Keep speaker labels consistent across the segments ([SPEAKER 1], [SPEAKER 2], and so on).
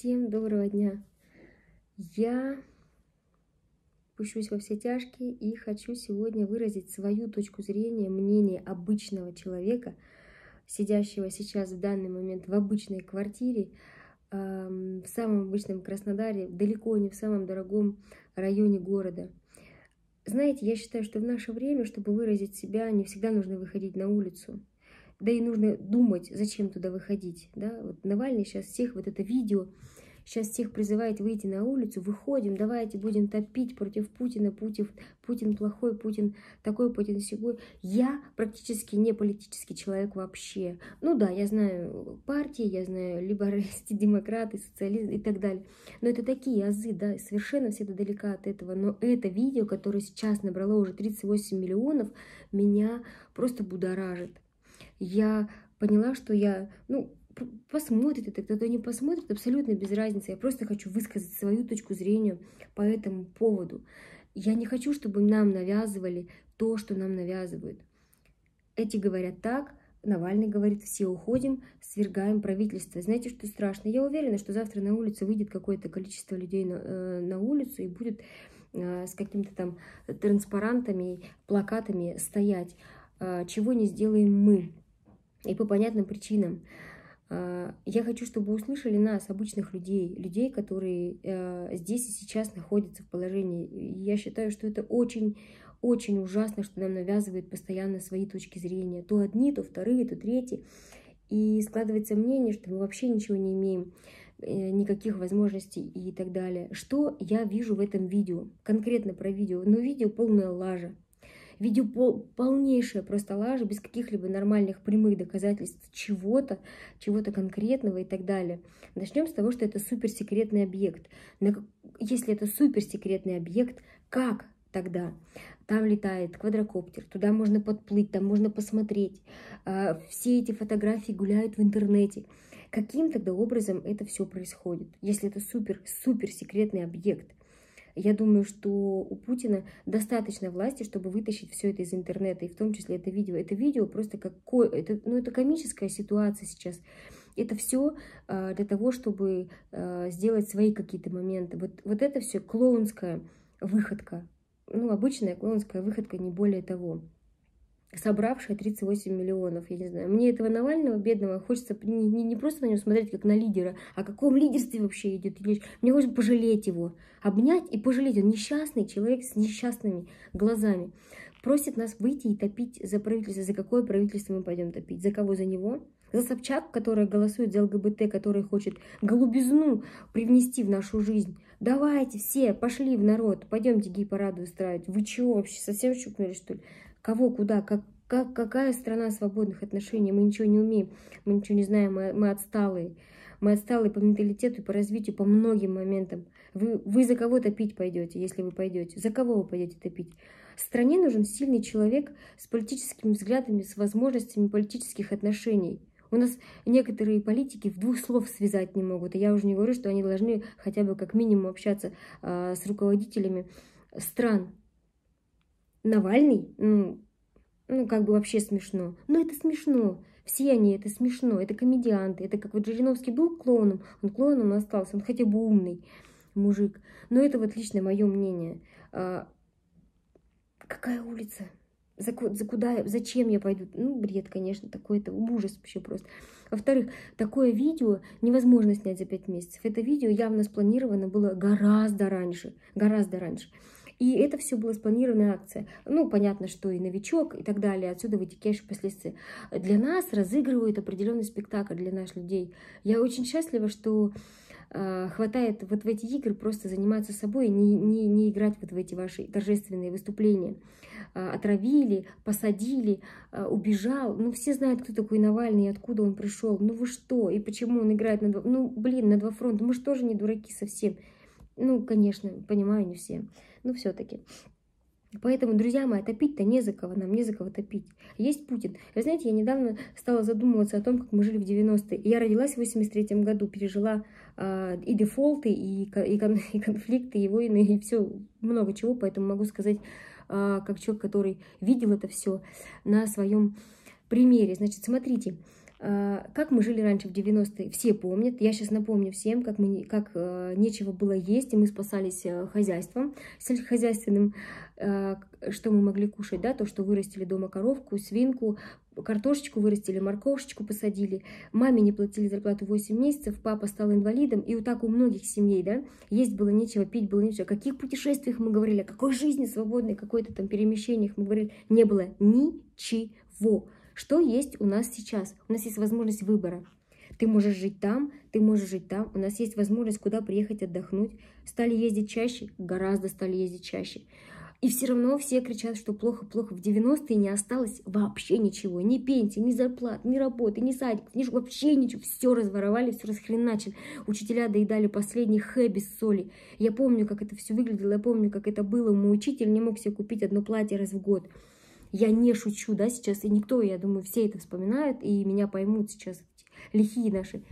[SPEAKER 1] Всем доброго дня! Я пущусь во все тяжкие и хочу сегодня выразить свою точку зрения, мнение обычного человека, сидящего сейчас в данный момент в обычной квартире, в самом обычном Краснодаре, далеко не в самом дорогом районе города. Знаете, я считаю, что в наше время, чтобы выразить себя, не всегда нужно выходить на улицу. Да и нужно думать, зачем туда выходить. Да? Вот Навальный сейчас всех, вот это видео, сейчас всех призывает выйти на улицу, выходим, давайте будем топить против Путина, Путин плохой, Путин такой, Путин сякой. Я практически не политический человек вообще. Ну да, я знаю партии, я знаю либералисты, демократы, социалисты и так далее. Но это такие азы, да, совершенно все далека от этого. Но это видео, которое сейчас набрало уже 38 миллионов, меня просто будоражит. Я поняла, что посмотрит это, кто-то не посмотрит, абсолютно без разницы. Я просто хочу высказать свою точку зрения по этому поводу. Я не хочу, чтобы нам навязывали то, что нам навязывают. Эти говорят так, Навальный говорит, все уходим, свергаем правительство. Знаете, что страшно? Я уверена, что завтра на улицу выйдет какое-то количество людей на улицу и будет с какими-то там транспарантами, плакатами стоять. Чего не сделаем мы. И по понятным причинам. Я хочу, чтобы услышали нас, обычных людей, которые здесь и сейчас находятся в положении. Я считаю, что это очень ужасно, что нам навязывают постоянно свои точки зрения. То одни, то вторые, то третьи. И складывается мнение, что мы вообще ничего не имеем, никаких возможностей и так далее. Что я вижу в этом видео? Конкретно про видео. Ну, видео полная лажа. Видео полнейшая просто лажа, без каких-либо нормальных прямых доказательств чего-то конкретного и так далее. Начнем с того, что это суперсекретный объект. Если это суперсекретный объект, как тогда? Там летает квадрокоптер, туда можно подплыть, там можно посмотреть. Все эти фотографии гуляют в интернете. Каким тогда образом это все происходит, если это суперсекретный объект? Я думаю, что у Путина достаточно власти, чтобы вытащить все это из интернета, и в том числе это видео. Это видео просто это комическая ситуация сейчас. Это все для того, чтобы сделать свои какие-то моменты. Вот это все клоунская выходка. Ну, обычная клоунская выходка, не более того. Собравшая 38 миллионов, я не знаю. Мне этого Навального, бедного, хочется не просто на него смотреть, как на лидера, а о каком лидерстве вообще идет речь. Мне хочется пожалеть его, обнять и пожалеть. Он несчастный человек с несчастными глазами. Просит нас выйти и топить за правительство. За какое правительство мы пойдем топить? За кого? За него? За Собчак, которая голосует за ЛГБТ, который хочет голубизну привнести в нашу жизнь. Давайте все, пошли в народ, пойдемте гей-парады устраивать. Вы чего вообще, совсем щукнули, что ли? Кого, куда, какая страна свободных отношений? Мы ничего не умеем, мы ничего не знаем, мы отсталые. Мы отсталые по менталитету, по развитию, по многим моментам. Вы за кого топить пойдете, если вы пойдете? За кого вы пойдете топить? Стране нужен сильный человек с политическими взглядами, с возможностями политических отношений. У нас некоторые политики в двух слов связать не могут. И я уже не говорю, что они должны хотя бы как минимум общаться с руководителями стран. Навальный, как бы вообще смешно. Но это смешно. Все они, это смешно. Это комедианты. Это как вот Жириновский был клоуном, он клоуном остался. Он хотя бы умный мужик. Но это вот лично мое мнение. Какая улица? Зачем я пойду? Ну, бред, конечно, такой-то ужас вообще просто. Во-вторых, такое видео невозможно снять за 5 месяцев. Это видео явно спланировано было гораздо раньше. Гораздо раньше. И это все была спланированная акция. Ну, понятно, что и новичок, и так далее. Отсюда вытекающие последствия. Для нас разыгрывают определенный спектакль для наших людей. Я очень счастлива, что хватает вот в эти игры просто заниматься собой, не играть вот в эти ваши торжественные выступления. Отравили, посадили, убежал. Ну, все знают, кто такой Навальный, откуда он пришел. Ну, вы что? И почему он играет на два фронта? Мы же тоже не дураки совсем. Ну, конечно, понимаю, не все. Но все-таки. Поэтому, друзья мои, топить-то не за кого, нам не за кого топить. Есть Путин. Вы знаете, я недавно стала задумываться о том, как мы жили в 90-е. Я родилась в 83-м году, пережила и дефолты, и конфликты, и войны, и все, много чего. Поэтому могу сказать, как человек, который видел это все на своем примере. Значит, смотрите, Как мы жили раньше в 90-е, все помнят. Я сейчас напомню всем, как нечего было есть, и мы спасались хозяйством, сельскохозяйственным, что мы могли кушать, да, то, что вырастили дома коровку, свинку, картошечку вырастили, морковочку посадили, маме не платили зарплату 8 месяцев, папа стал инвалидом, и вот так у многих семей, да, есть было нечего, пить было нечего. О каких путешествиях мы говорили, о какой жизни свободной, какой-то там перемещениях мы говорили, не было ничего. Что есть у нас сейчас? У нас есть возможность выбора. Ты можешь жить там, ты можешь жить там. У нас есть возможность куда приехать отдохнуть. Стали ездить чаще? Гораздо стали ездить чаще. И все равно все кричат, что плохо-плохо. В 90-е не осталось вообще ничего. Ни пенсии, ни зарплат, ни работы, ни садиков, вообще ничего. Все разворовали, все расхреначили. Учителя доедали последний хэ без соли. Я помню, как это все выглядело, я помню, как это было. Мой учитель не мог себе купить одно платье раз в год. Я не шучу, да, сейчас, и никто, я думаю, все это вспоминают, и меня поймут сейчас лихие наши.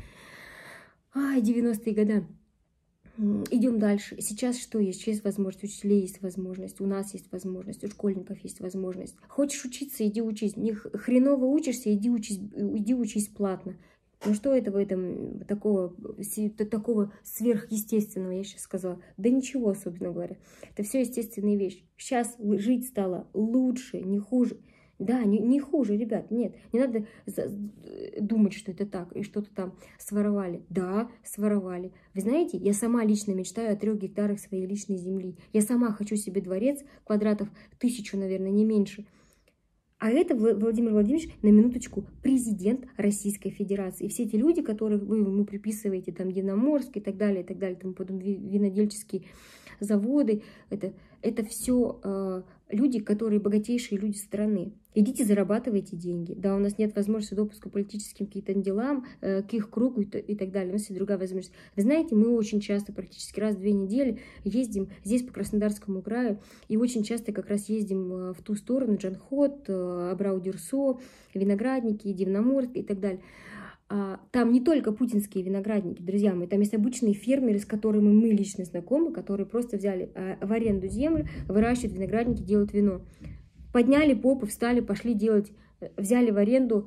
[SPEAKER 1] 90-е годы. Идем дальше. Сейчас что есть? Сейчас есть возможность, у учителей есть возможность, у нас есть возможность, у школьников есть возможность. Хочешь учиться, иди учись. Не хреново учишься, иди учись платно. Ну что это в этом такого сверхъестественного, я сейчас сказала? Да ничего, собственно говоря. Это все естественные вещи. Сейчас жить стало лучше, не хуже. Да, не хуже, ребят, нет. Не надо думать, что это так, и что-то там своровали. Да, своровали. Вы знаете, я сама лично мечтаю о 3 гектарах своей личной земли. Я сама хочу себе дворец, квадратов 1000, наверное, не меньше. А это Владимир Владимирович, на минуточку, президент Российской Федерации. И все эти люди, которых вы ему приписываете, там, Дивноморск и так далее, там, потом винодельческие заводы, это все люди, которые богатейшие люди страны. Идите, зарабатывайте деньги. Да, у нас нет возможности допуска к политическим каким-то делам, к их кругу и так далее. У нас есть другая возможность. Вы знаете, мы очень часто, практически раз в 2 недели, ездим здесь по Краснодарскому краю, и очень часто как раз ездим в ту сторону, Джанхот, Абрау-Дюрсо, Виноградники, Дивноморск и так далее. Там не только путинские виноградники, друзья мои, там есть обычные фермеры, с которыми мы лично знакомы, которые просто взяли в аренду землю, выращивают виноградники, делают вино. Подняли попы, встали, пошли делать, взяли в аренду,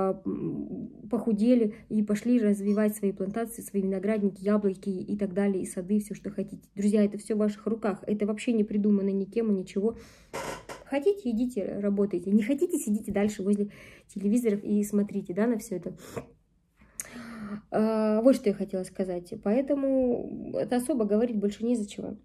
[SPEAKER 1] похудели и пошли развивать свои плантации, свои виноградники, яблоки и так далее, и сады, все, что хотите. Друзья, это все в ваших руках, это вообще не придумано никем и ничего. Хотите, идите, работайте. Не хотите, сидите дальше возле телевизоров и смотрите, да, на все это. Вот что я хотела сказать. Поэтому это особо говорить больше незачем.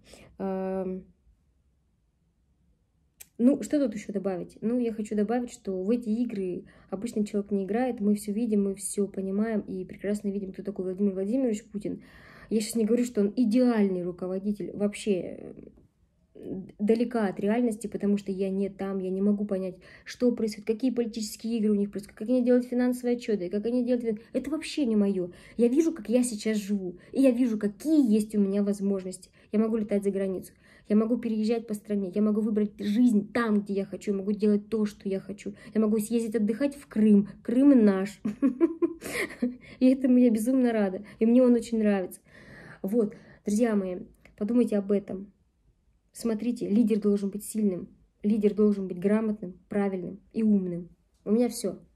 [SPEAKER 1] Ну, что тут еще добавить? Ну, я хочу добавить, что в эти игры обычный человек не играет, мы все видим, мы все понимаем и прекрасно видим, кто такой Владимир Владимирович Путин. Я сейчас не говорю, что он идеальный руководитель, вообще далека от реальности, потому что я не там, я не могу понять, что происходит, какие политические игры у них происходят, как они делают финансовые отчеты, как они делают... Это вообще не мое. Я вижу, как я сейчас живу, и я вижу, какие есть у меня возможности. Я могу летать за границу, я могу переезжать по стране, я могу выбрать жизнь там, где я хочу, я могу делать то, что я хочу. Я могу съездить отдыхать в Крым. Крым наш. И этому я безумно рада. И мне он очень нравится. Вот, друзья мои, подумайте об этом. Смотрите, лидер должен быть сильным, лидер должен быть грамотным, правильным и умным. У меня все.